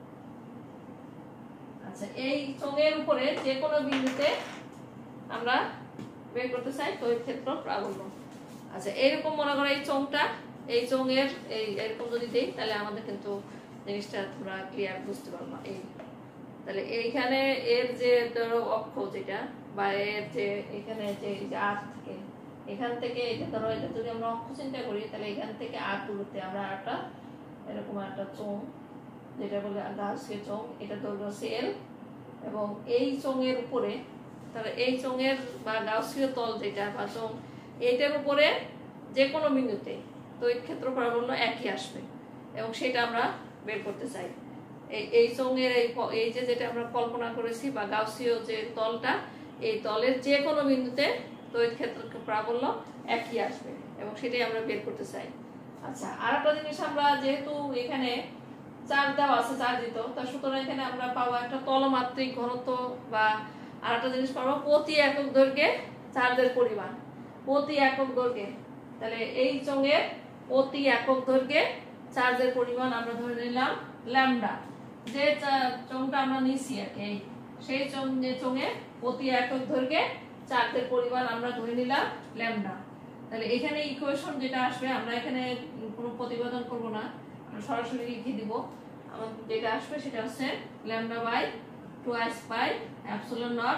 আচ্ছা, এই চোঙের উপরে যে কোনো বিন্দুতে আমরা বের করতে চাই তড়িৎ ক্ষেত্র প্রাবল্য। আচ্ছা, এরকম মনে করো এই চোঙটা, এই চোঙের এই এরকম যদি দেই তাহলে আমাদের কিন্তু জিনিসটা তোমরা ক্লিয়ার বুঝতে পারবা। এই তাহলে এইখানে এর যে ধরো অক্ষ যেটা বা এর যে এখানে যে r থেকে এখান থেকে এটা ধরো এটা যদি আমরা অক্ষ চিন্তা করি তাহলে এখান থেকে r দূরত্বে আমরা একটা এরকম একটা চোঙ যেটা বলে গাউসীয় চোঙ, এটা দৈর্ঘ্য l, এবং এই চোঙের উপরে তাহলে এই চোঙের বা গাউসীয় তল যেটা বা চোঙ এইটার উপরে যে কোনো বিন্দুতে তড়িৎ ক্ষেত্র প্রাবল্য একই আসবে এবং সেটা আমরা বের করতে চাই। এই চোঙের এই যে যেটা আমরা কল্পনা করেছি বা গাউসীয় যে তলটা, এই তলের যে কোনো বিন্দুতে তড়িৎ ক্ষেত্র প্রাবল্য একই আসবে এবং সেটাই আমরা বের করতে চাই। আচ্ছা, আর একটা জিনিস, আমরা যেহেতু এখানে চার্জ দেওয়া আছে চার্জিত, তার সুতরাং এখানে আমরা পাবো একটা তলমাত্রিক ঘনত্ব বা আর একটা জিনিস পাবো প্রতি একক দৈর্ঘ্যে চার্জের পরিমাণ প্রতি একক দৈর্ঘ্যে। তাহলে এই চোঙের প্রতি একক দৈর্ঘ্যে চার্জের পরিমাণ আমরা ধরে নিলাম ল্যামডা, যে চোঙটা আমরা নিচ্ছি আর কি, সেই চোঙে প্রতি একক দৈর্ঘ্যে চার্জের পরিমাণ আমরা ধরে নিলাম ল্যামডা। তাহলে এখানে ইকুয়েশন যেটা আসবে, আমরা এখানে কোনো প্রতিবেদন করব না, আমরা সরাসরি লিখে দিব। আমাদের যেটা আসবে সেটা হচ্ছে lambda by 2s pi epsilon naught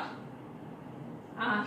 r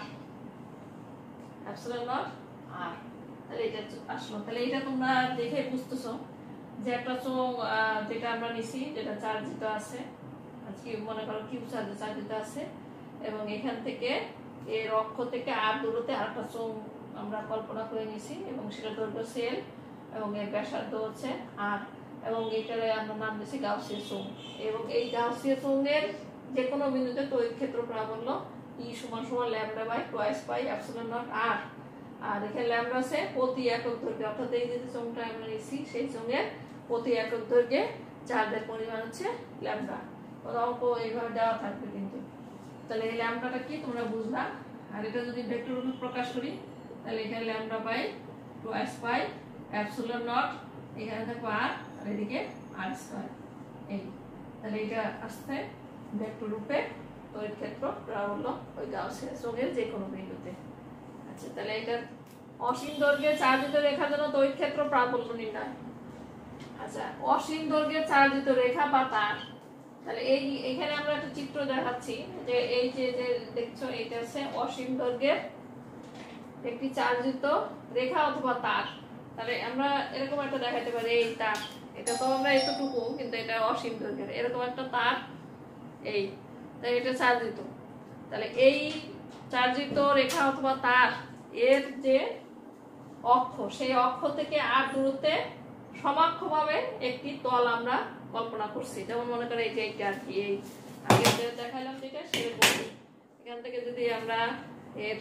epsilon naught r. তাহলে এটা আসলো। তাহলে এটা তোমরা দেখে বুঝতেছো যে একটা চোঙ যেটা আমরা নিছি, যেটা চার্জিত আছে, আজকে মনে করো কিউ চার্জিত আছে এবং এখান থেকে এর অক্ষ থেকে আর দূরত্বে আরেকটা চোঙ আমরা কল্পনা করে নিছি এবং সেটা দৈর্ঘ্য সেল এবং এর ব্যাসার্ধ হচ্ছে আর, এবং এইটারে আমরা নাম দিয়েছি গাউসীয় চোঙ। এবং এই গাউসীয় চোঙের যে কোনো বিন্দুতে তড়িৎ ক্ষেত্র প্রাবল্য E সমান সমান lambda by 2s pi epsilon naught r. আর এখানে ল্যামডা আছে প্রতি একক দৈর্ঘ্যে, অর্থাৎ এই যে চোঙটা আমরা নিছি সেই চোঙের প্রতি একক দৈর্ঘ্যে চার্জের পরিমাণ হচ্ছে ল্যামডা। অঙ্ক এইভাবে দেওয়া থাকবে কিন্তু। তাহলে এই ল্যামডাটা কি তোমরা বুঝলা। আর এটা যদি ভেক্টর রূপে প্রকাশ করি তাহলে এখানে lambda by 2s pi epsilon naught, এখানে থাকবে আর, আর এদিকে আর স্কয়ার। এই তাহলে এটা আসছে ভেক্টর রূপে তড়িৎ ক্ষেত্র প্রাবল্য ওই গাউসীয় চোঙের যে কোনো বিন্দুতে। আচ্ছা, তাহলে এটা অসীম দৈর্ঘ্যে চার্জিত রেখার জন্য তড়িৎ ক্ষেত্র প্রাবল্য নির্ণয়। আচ্ছা, অসীম দৈর্ঘ্যে চার্জিত রেখা বা তার। তাহলে এইখানে আমরা একটা চিত্র দেখাচ্ছি যে এই যে দেখছো এটা হচ্ছে অসীম দৈর্ঘ্যের একটি চার্জিত রেখা অথবা তার। তাহলে আমরা এরকম একটা দেখাতে পারি, এই তার, এটা তো আমরা এতটুকু, কিন্তু এটা অসীম দৈর্ঘ্যের এরকম একটা তার, এই তাই এটা চার্জিত। তাহলে এই চার্জিত রেখা অথবা তার এর যে অক্ষ, সেই অক্ষ থেকে আর দূরত্বে সমাক্ষভাবে একটি তল আমরা কল্পনা করছি। যেমন মনে করে এই যে এইটা আর কি, এই আগে দেখাইলাম যেটা সেরকম। এখান থেকে যদি আমরা এর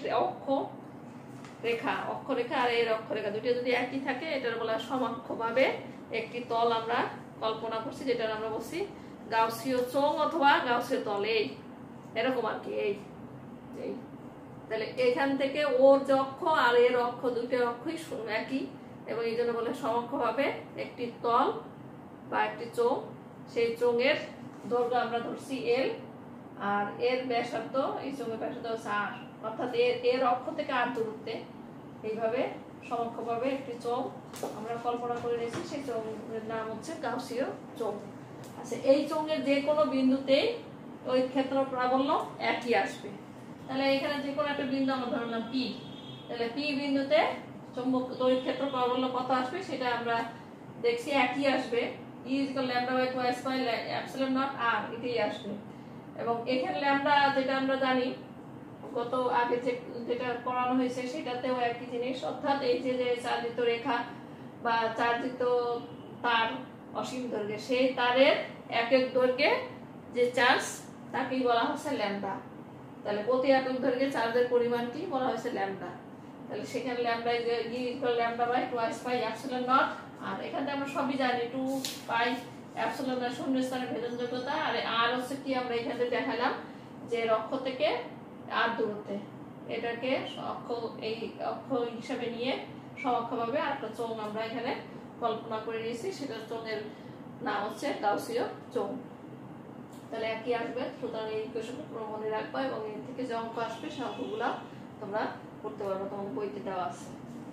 অক্ষরেখা আর এর অক্ষরেখা দুটো যদি একই থাকে, এটার বলা সমাক্ষভাবে একটি তল আমরা কল্পনা করছি, যেটা আমরা বলছি গাউসীয় চোঙ অথবা গাউসীয় তল। এই এরকম আর কি, এই এই তাহলে এখান থেকে ওর যে অক্ষ আর এর অক্ষ দুটো অক্ষই একই এবং এই জন্য বলে সমাক্ষভাবে একটি তল বা একটি চোঙ। সেই চোঙের দৈর্ঘ্য আমরা ধরছি এল আর এর ব্যাসার্ধ, এই চোঙের ব্যাসার্ধ হচ্ছে আর, অর্থাৎ এর অক্ষ থেকে আর দূরত্বে এইভাবে সমাক্ষভাবে একটি চোঙ আমরা কল্পনা করে নিয়েছি। সেই চোঙের নাম হচ্ছে গাউসীয় চোঙ। আচ্ছা, এই চোঙের যে কোনো বিন্দুতেই ওই ক্ষেত্র প্রাবল্য একই আসবে। তাহলে এখানে যে কোনো একটা বিন্দু আমরা ধরলাম পি, তাহলে পি বিন্দুতে চৌম্বক তড়িৎ ক্ষেত্র প্রাবল্য কত আসবে সেটা আমরা দেখছি একই আসবে, E = lambda by 2s pi epsilon naught r, এটাই আসবে। এবং এখানে ল্যামডা যেটা আমরা জানি গত আগে যেটা পড়ানো হয়েছে সেটাতেও একই জিনিস, অর্থাৎ এই যে চার্জিত রেখা বা চার্জিত তার অসীম দৈর্ঘ্যে, সেই তারের এক এক দৈর্ঘ্যে যে চার্জ তাকেই বলা হচ্ছে ল্যামডা। তাহলে প্রতি একক দৈর্ঘ্যে চার্জের পরিমাণটি বলা হয়েছে ল্যামডা। তাহলে সেখানে lambda = lambda by 2s pi epsilon naught r. এখানে আমরা সবই জানি 2 পাই এপসিলন নট শূন্য স্থানের ভেদনযোগ্যতা, আর হচ্ছে কি আমরা এখানে দেখালাম যে অক্ষ থেকে আর দূরত্বে, এটাকে অক্ষ এই অক্ষ হিসাবে নিয়ে সমাক্ষভাবে আরেকটা চোঙ আমরা এখানে কল্পনা করে নিয়েছি, সেটার চোঙের নাম হচ্ছে গাউসীয় চোঙ। তাহলে একই আসবে। সুতরাং এই ইকুয়েশনটা মনে রাখবা এবং এর থেকে যে অঙ্ক আসবে সেই অঙ্কগুলো তোমরা করতে পারবে, তোমার বইতে দেওয়া আছে।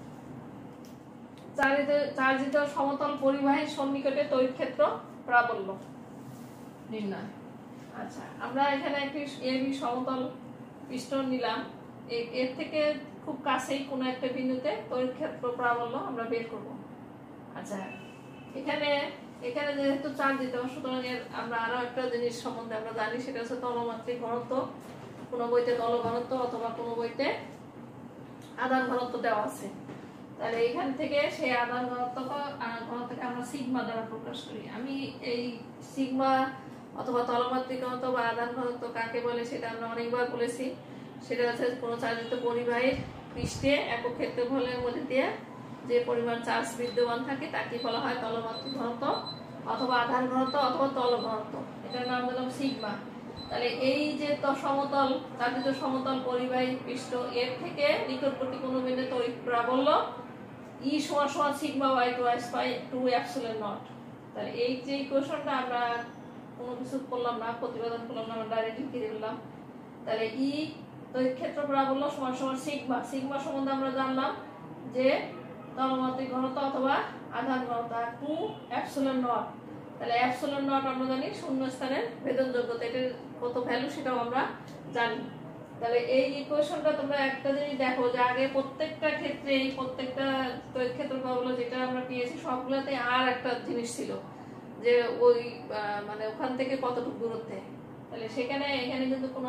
চার্জিত সমতল পরিবাহী সন্নিকটে তড়িৎ ক্ষেত্র প্রাবল্য নির্ণয়। আচ্ছা, আমরা এখানে একটি এবি সমতল পিস্টন নিলাম, এর থেকে খুব কাছেই কোনো একটা বিন্দুতে তড়িৎ ক্ষেত্র প্রাবল্য আমরা বের করব। আচ্ছা, এখানে যেহেতু চার্জিত, সুতরাং আমরা আরো একটা জিনিস সম্বন্ধে আমরা জানি, সেটা হচ্ছে তলমাত্রিক ঘনত্ব। কোনো বইতে তল ঘনত্ব অথবা কোনো বইতে আধান ঘনত্ব দেওয়া আছে। তাহলে এইখান থেকে সেই আধান ঘনত্বকে আমরা সিগমা দ্বারা প্রকাশ করি। আমি এই সিগমা অথবা তলমাত্রিক ঘনত্ব বা আধান ঘনত্ব কাকে বলে সেটা আমরা অনেকবার বলেছি। সেটা হচ্ছে কোনো চার্জিত পরিবাহীর পৃষ্ঠে একক ক্ষেত্রফলের মধ্যে দিয়ে যে পরিমাণ চার্জ বিদ্যমান থাকে তাকে বলা হয় তলমাত্রিক ঘনত্ব অথবা আধান ঘনত্ব অথবা তল ঘনত্ব। এটার নাম দিলাম সিগমা। তাহলে এই যে সমতল চার্জিত সমতল পরিবাহী পৃষ্ঠ এর থেকে নিকটবর্তী কোনো বিন্দু তড়িৎ প্রাবল্য ই সমান সমান সিগমা বাই 2 এপসিলন নট। তাহলে এই যে ইকুয়েশনটা আমরা কোনো কিছু করলাম না, প্রতিপাদন করলাম না, আমরা ডাইরেক্ট লিখে দিলাম। তাহলে ই তড়িৎ ক্ষেত্র প্রাবল্য সমান সমান সিগমা। সিগমা সম্বন্ধে আমরা জানলাম যে তলমাত্রিক ঘনত্ব অথবা আধান ঘনত্ব 2 এপসিলন নট। তাহলে এপসিলন নট আমরা জানি শূন্য স্থানের ভেদন যোগ্যতা, এটার কত ভ্যালু সেটাও আমরা জানি। তাহলে এই ইকুয়েশনটা তোমরা একটা জিনিস দেখো যে আগে প্রত্যেকটা ক্ষেত্রে প্রত্যেকটা তড়িৎ ক্ষেত্র প্রাবল্য যেটা আমরা পেয়েছি সবগুলোতে আর একটা জিনিস ছিল যে ওই মানে ওখান থেকে কতটুকু দূরত্বে। তাহলে এখানে কিন্তু কোনো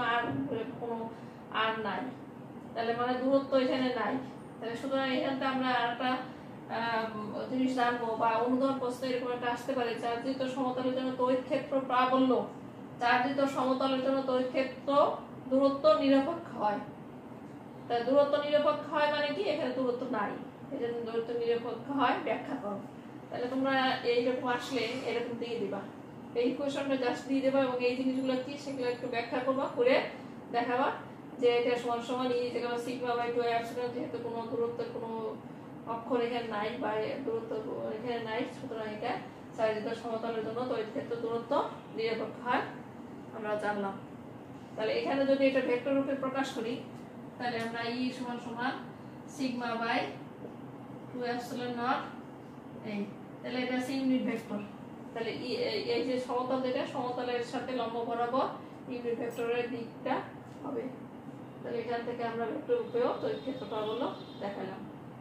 আর নাই, তাহলে মানে দূরত্ব এখানে নাই। তাহলে সুতরাং এখানটা আমরা আরেকটা জিনিস জানবো বা অনুধাবন প্রশ্ন এরকম একটা আসতে পারে, চার্জিত সমতলের জন্য তড়িৎ ক্ষেত্র প্রাবল্য, চার্জিত সমতলের জন্য তড়িৎ ক্ষেত্র দূরত্ব নিরপেক্ষ হয়। তাই দূরত্ব নিরপেক্ষ হয় মানে কি, এখানে দূরত্ব নাই, এজন্য দূরত্ব নিরপেক্ষ হয় ব্যাখ্যা করো। তাহলে তোমরা এইরকম আসলে এরকম দিয়ে দিবা, এই ইকুয়েশনটা জাস্ট দিয়ে দেবা এবং এই জিনিসগুলো কি সেগুলো একটু ব্যাখ্যা করবা, করে দেখাবা যে এটা সমান সমান ই যেগুলো সিগমা বাই 2 এপসিলন, যেহেতু কোনো দূরত্বের কোনো অক্ষর এখানে নাই বা দূরত্ব এখানে নাই, সুতরাং এটা চার্জিত সমতলের জন্য তড়িৎ ক্ষেত্র দূরত্ব নিরপেক্ষ হয় আমরা জানলাম। তাহলে এখানে যদি এটা ভেক্টর রূপে প্রকাশ করি তাহলে আমরা ই সমান সমান সিগমা বাই 2 এপসিলন নট এই, তাহলে এটা হচ্ছে ইউনিট ভেক্টর। তাহলে এই যে সমতল যেটা সমতলের সাথে লম্ব বরাবর ইউনিট ভেক্টরের দিকটা হবে। তাহলে এখান থেকে আমরা ভেক্টর রূপেও তড়িৎ ক্ষেত্র প্রাবল্য দেখালাম।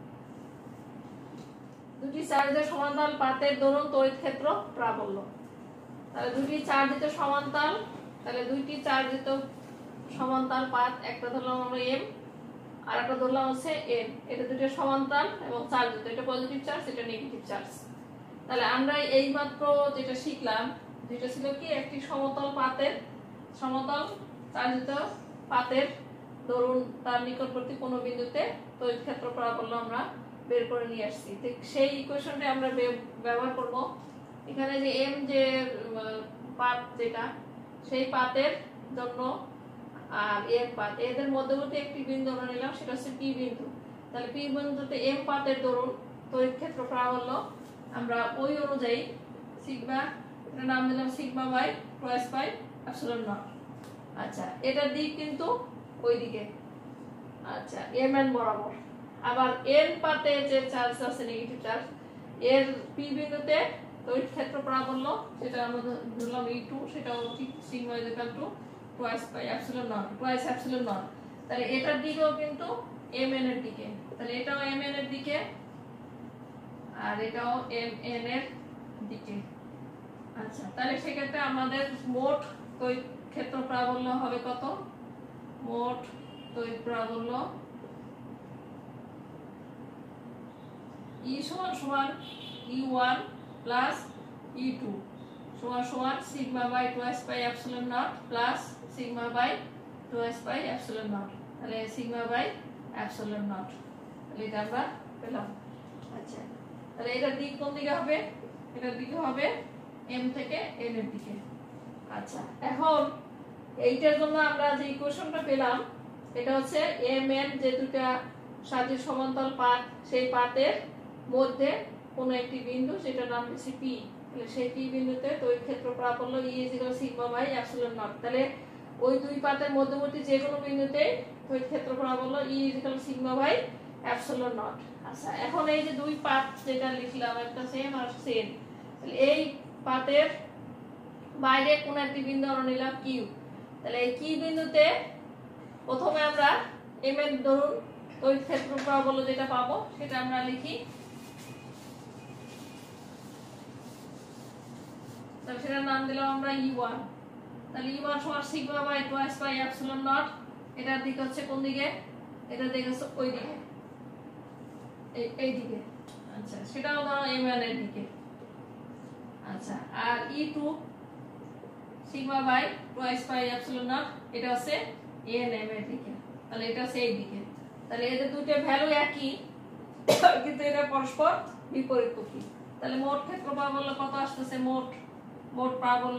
দুটি চার্জের সমান্তরাল পাতের দরুন তড়িৎ ক্ষেত্র প্রাবল্য। তাহলে দুটি চার্জিত সমান্তরাল, তাহলে দুইটি চার্জিত সমান্তরাল পাত, একটা ধরলাম আমরা এম আর একটা ধরলাম হচ্ছে এন, এটা দুটো সমান্তরাল এবং চার্জিত, এটা পজিটিভ চার্জ এটা নেগেটিভ চার্জ। তাহলে আমরা এই মাত্র যেটা শিখলাম যেটা ছিল কি একটি সমতল চার্জিত পাতের ধরুন তার নিকটবর্তী কোনো বিন্দুতে তড়িৎ ক্ষেত্র প্রাবল্য আমরা বের করে নিয়ে আসছি। সেই ইকুয়েশনটা আমরা ব্যবহার করব এখানে যে এম যে পাত যেটা সেই পাতের জন্য আর এর পাত এদের মধ্যবর্তী একটি বিন্দু আমরা নিলাম, সেটা হচ্ছে পি বিন্দু। তাহলে পি বিন্দুতে এম পাতের দরুন তড়িৎ ক্ষেত্র প্রাবল্য আমরা ওই অনুযায়ী সিগমা, এটার নাম দিলাম সিগমা বাই 2 এপসিলন নট। আচ্ছা, এটার দিক কিন্তু ওই দিকে, আচ্ছা এম এন বরাবর। আবার এন পাতে যে চার্জ আছে নেগেটিভ চার্জ, এর পি বিন্দুতে তড়িৎ ক্ষেত্র প্রাবল্য সেটা আমরা ধরলাম E2, সেটাও ঠিক sigma is equal to 2 epsilon naught. তাহলে এটার দিকেও কিন্তু এম এন এর দিকে, তাহলে এটাও এম এন এর দিকে আর এটাও এম এন এর দিকে। আচ্ছা, তাহলে সেক্ষেত্রে আমাদের মোট তড়িৎ ক্ষেত্র প্রাবল্য হবে কত? মোট তড়িৎ প্রাবল্য E সমান সমান E1 প্লাস E2 সমান সমান sigma by 2 epsilon naught plus sigma by 2 epsilon naught. তাহলে সিগমা বাই এপসিলন নট, তাহলে এটা আমরা পেলাম। আচ্ছা, তাহলে এটার দিক কোন দিকে হবে? এটার দিকে হবে এম থেকে এন এর দিকে। আচ্ছা, এখন এইটার জন্য আমরা যে ইকুয়েশনটা পেলাম এটা হচ্ছে এম এন যে দুটা সাজির সমান্তরাল পাত, সেই পাতের মধ্যে কোন একটি বিন্দু যেটা নাম দিচ্ছি পি, তাহলে সেই পি বিন্দুতে তড়িৎ ক্ষেত্র প্রাবল্য E is equal sigma by epsilon naught. তাহলে ওই দুই পাতের মধ্যবর্তী যে কোনো বিন্দুতে তড়িৎ ক্ষেত্র প্রাবল্য E is equal sigma by epsilon naught. আচ্ছা, এখন এই যে দুই পাত যেটা লিখলাম একটা সেম আর সেম, তাহলে এই পাতের বাইরে কোন একটি বিন্দু আমরা নিলাম কিউ। তাহলে এই কি বিন্দুতে প্রথমে আমরা এম এর ধরুন তড়িৎ ক্ষেত্র প্রাবল্য যেটা পাবো সেটা আমরা লিখি, তাহলে সেটার নাম দিলাম আমরা E1। তাহলে E1 সমান সিগমা বাই 2 এপসিলন নট এটার দিক হচ্ছে কোন দিকে, এটার দিক হচ্ছে ওই দিকে, এই দিকে। আচ্ছা, সেটাও ধরো m1 এর দিকে। আচ্ছা, আর E2 sigma by 2 pi epsilon naught, এটা হচ্ছে nm এর দিকে, তাহলে এটা হচ্ছে এই দিকে। তাহলে এদের দুটো ভ্যালু একই, কিন্তু এটা পরস্পর বিপরীতমুখী। তাহলে মোট ক্ষেত্রফল বললো কত আসতেছে, মোট প্রাবল্য,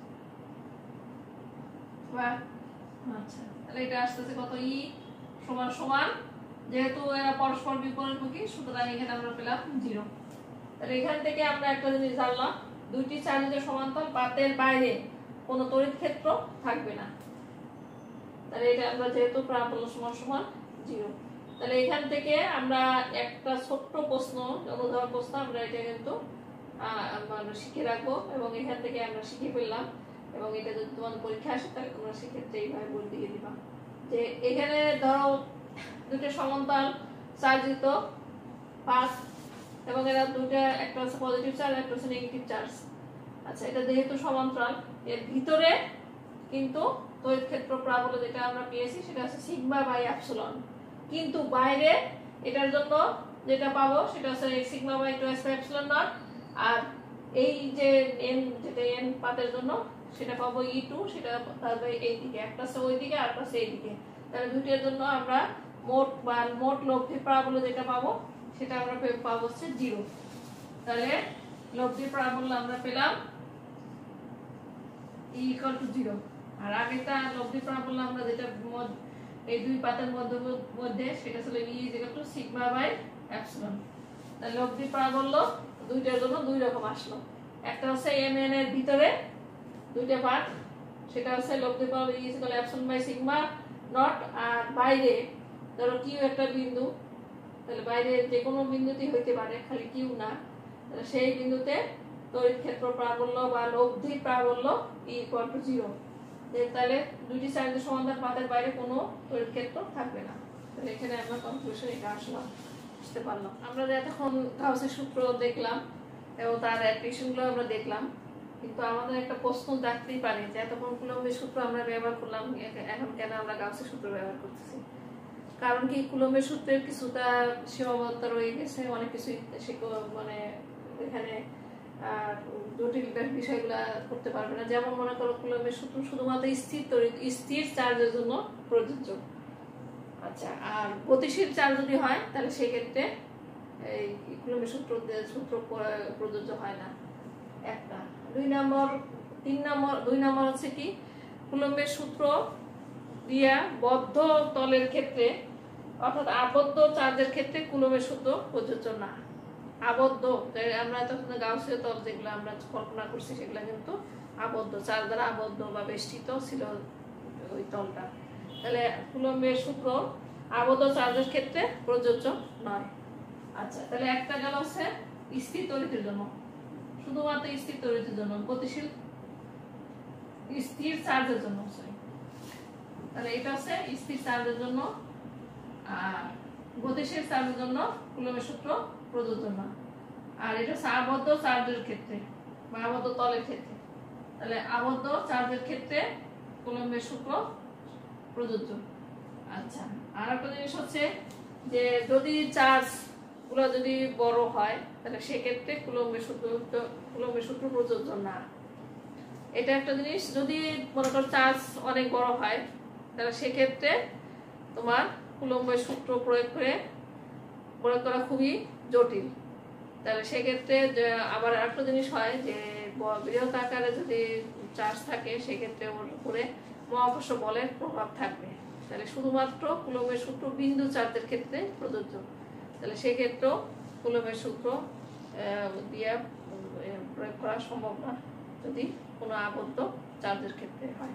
আচ্ছা তাহলে এটা আসতেছে কত, ই সমান সমান, যেহেতু এরা পরস্পর বিপরীতমুখী সুতরাং এখানে আমরা পেলাম 0। তাহলে এখান থেকে আমরা একটা জিনিস জানলাম, দুইটি চার্জের সমান্তরাল পাতের বাইরে কোনো তড়িৎ ক্ষেত্র থাকবে না। তাহলে এটা আমরা যেহেতু প্রাবল্য সমান সমান 0, তাহলে এখান থেকে আমরা একটা ছোট্ট প্রশ্ন, অনুধাবন প্রশ্ন, আমরা এটা কিন্তু শিখে রাখবো এবং এখান থেকে আমরা শিখে ফেললাম। এবং এটা যদি তোমাদের পরীক্ষা আসে তাহলে তোমরা সেক্ষেত্রে এইভাবে বলে দিয়ে দিবা যে এখানে ধরো দুটো সমান্তরাল চার্জিত পাত এবং এরা দুটো, একটা হচ্ছে পজিটিভ চার্জ, একটা হচ্ছে নেগেটিভ চার্জ। আচ্ছা, এটা যেহেতু সমান্তরাল, এর ভিতরে কিন্তু তড়িৎ ক্ষেত্র প্রাবল্য যেটা আমরা পেয়েছি সেটা হচ্ছে সিগমা বাই এপসিলন, কিন্তু বাইরে এটার জন্য যেটা পাবো সেটা হচ্ছে sigma by 2 pi epsilon naught, আর এই যে n, যেটা n পাতের জন্য সেটা পাবো E2, সেটা থাকবে এই দিকে, একটা হচ্ছে ওই দিকে আর একটা হচ্ছে এই দিকে। তাহলে দুইটার জন্য আমরা মোট লব্ধি প্রাবল্য যেটা পাবো সেটা আমরা পাবো হচ্ছে 0। তাহলে লব্ধি প্রাবল্য আমরা পেলাম E = 0। আর আগেটা লব্ধি প্রাবল্য আমরা যেটা এই দুই পাতের মধ্যে সেটা ছিল E = সিগমা বাই এপসিলন। তাহলে লব্ধি প্রাবল্য দুইটার জন্য দুই রকম আসলো, একটা হচ্ছে mn এর ভিতরে দুইটা পাত, সেটা হচ্ছে লব্ধি প্রাবল্য E = epsilon by sigma naught, আর বাইরে ধরো কিউ একটা বিন্দু, তাহলে বাইরে যে কোনো বিন্দুতেই হইতে পারে, খালি কিউ না, তাহলে সেই বিন্দুতে তড়িৎ ক্ষেত্র প্রাবল্য বা লব্ধি প্রাবল্য E = 0। তাহলে দুইটি চার্জের সমান্তরাল পাতের বাইরে কোনো তড়িৎ ক্ষেত্র থাকবে না। তাহলে এখানে আমরা কনক্লুশন এটা আসলাম, বুঝতে পারলাম। আমরা যে এতক্ষণ গাউসের সূত্র দেখলাম এবং তার অ্যাপ্লিকেশনগুলো আমরা দেখলাম, কিন্তু আমাদের একটা প্রশ্ন জাগতেই পারে যে এতক্ষণ কুলম্বের সূত্র আমরা ব্যবহার করলাম, এখন কেন আমরা গাউসের সূত্র ব্যবহার করতেছি? কারণ কি, কুলম্বের সূত্রের কিছুটা সীমাবদ্ধতা রয়ে গেছে, অনেক কিছুই মানে এখানে জটিল বিষয়গুলো করতে পারবে না। যেমন মনে করো কুলম্বের সূত্র শুধুমাত্র স্থির চার্জের জন্য প্রযোজ্য। আচ্ছা, আর গতিশীল চার্জ যদি হয় তাহলে সেক্ষেত্রে এই কুলম্বের সূত্র প্রযোজ্য হয় না, একটা। 2 নম্বর হচ্ছে কি, কুলম্বের সূত্র দিয়া বদ্ধ তলের ক্ষেত্রে, অর্থাৎ আবদ্ধ চার্জের ক্ষেত্রে কুলম্বের সূত্র প্রযোজ্য না। আবদ্ধ, আমরা তখন গাউসীয় তল যেগুলো আমরা কল্পনা করছি সেগুলো কিন্তু আবদ্ধ, চার্জ দ্বারা আবদ্ধ বা বেষ্টিত ছিল ওই তলটা। তাহলে কুলম্বের সূত্র আবদ্ধ চার্জের ক্ষেত্রে প্রযোজ্য নয়। আচ্ছা, তাহলে একটা গেল হচ্ছে স্থির তড়িতের জন্য, শুধুমাত্র স্থির তড়িতের জন্য, গতিশীল স্থির চার্জের জন্য, তাহলে এটা হচ্ছে স্থির চার্জের জন্য, আর গতিশীল চার্জের জন্য কুলম্বের সূত্র প্রযোজ্য না। আর এটা হচ্ছে আবদ্ধ চার্জের ক্ষেত্রে বা আবদ্ধ তলের ক্ষেত্রে। তাহলে আবদ্ধ চার্জের ক্ষেত্রে কুলম্বের সূত্র প্রযোজ্য। আচ্ছা, আর একটা জিনিস হচ্ছে যে যদি চার্জ গুলো যদি বড় হয় তাহলে সেক্ষেত্রে কুলম্বের সূত্র প্রযোজ্য না। এটা একটা জিনিস, যদি মনে করো চার্জ অনেক বড় হয় তাহলে সেক্ষেত্রে তোমার কুলম্বের সূত্র প্রয়োগ করা খুবই জটিল। তাহলে সেক্ষেত্রে আবার একটা জিনিস হয় যে বৃহৎ আকারে যদি চার্জ থাকে সেক্ষেত্রে ওর উপরে মহাকর্ষ বলের প্রভাব থাকবে। তাহলে শুধুমাত্র কুলম্বের সূত্র বিন্দু চার্জের ক্ষেত্রে প্রযোজ্য। তাহলে সেক্ষেত্রেও কুলম্বের সূত্র দিয়ে প্রয়োগ করা সম্ভব না যদি কোনো আবদ্ধ চার্জের ক্ষেত্রে হয়।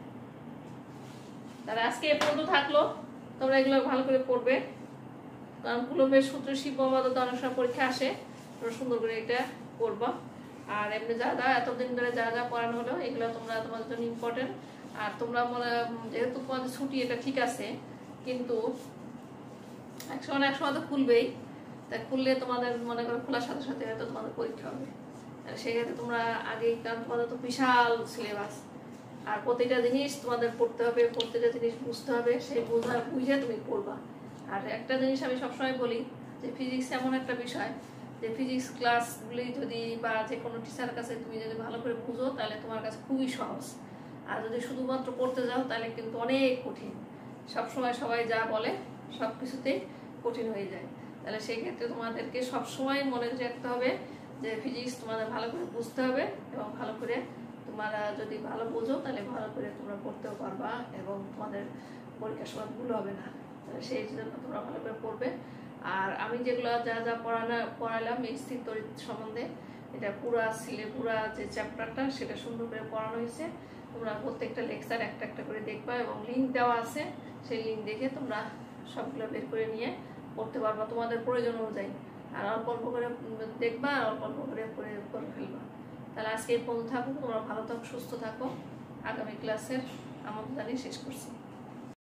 তাহলে আজকে এ পর্যন্ত থাকলো, তোমরা এগুলো ভালো করে পড়বে, কারণ কুলম্বের সূত্রের সীমাবদ্ধতা অনেক সময় পরীক্ষা আসে, তোমরা সুন্দর করে এটা পড়বা। আর এমনি যা এতদিন ধরে যা পড়ানো হলো এগুলো তোমরা তোমাদের জন্য ইম্পর্টেন্ট। আর তোমরা যেহেতু তোমাদের ছুটি এটা ঠিক আছে, কিন্তু এক সময় তো খুলবেই, তাই খুললে তোমাদের মনে করো খোলার সাথে সাথে হয়তো তোমাদের পরীক্ষা হবে। সেক্ষেত্রে তোমরা আগেই, কারণ তোমাদের তো বিশাল সিলেবাস, আর প্রতিটা জিনিস তোমাদের পড়তে হবে, প্রতিটা জিনিস বুঝতে হবে, সেই বুঝে তুমি পড়বা। আর একটা জিনিস আমি সবসময় বলি যে ফিজিক্স এমন একটা বিষয় যে ফিজিক্স ক্লাসগুলি যদি বা যে কোনো টিচারের কাছে তুমি যদি ভালো করে বুঝো তাহলে তোমার কাছে খুবই সহজ। আর যদি শুধুমাত্র পড়তে যাও তাহলে কিন্তু অনেক কঠিন। সবসময় সবাই যা বলে সব কিছুতেই কঠিন হয়ে যায়। তাহলে সেই ক্ষেত্রে তোমাদেরকে সবসময় মনে রাখতে হবে যে ফিজিক্স তোমাদের ভালো করে বুঝতে হবে এবং ভালো করে তোমরা যদি ভালো বোঝো তাহলে ভালো করে তোমরা পড়তেও পারবা এবং তোমাদের পরীক্ষার সময় ভুল হবে না। তাহলে সেই জন্য তোমরা ভালো করে পড়বে। আর আমি যেগুলো যা যা পড়ালাম এই স্থির তড়িৎ সম্বন্ধে, এটা পুরা যে চ্যাপ্টারটা সেটা সুন্দর করে পড়ানো হয়েছে। তোমরা প্রত্যেকটা লেকচার একটা একটা করে দেখবা এবং লিঙ্ক দেওয়া আছে, সেই লিঙ্ক দেখে তোমরা সবগুলো বের করে নিয়ে পড়তে পারবা তোমাদের প্রয়োজন অনুযায়ী। আর অল্প অল্প করে দেখবা আর অল্প অল্প করে করে ফেলবা। তাহলে আজকে এই পর্যন্ত থাকো, তোমরা ভালো থাকো, সুস্থ থাকো। আগামী ক্লাসের আমন্ত্রণ জানিয়ে শেষ করছি।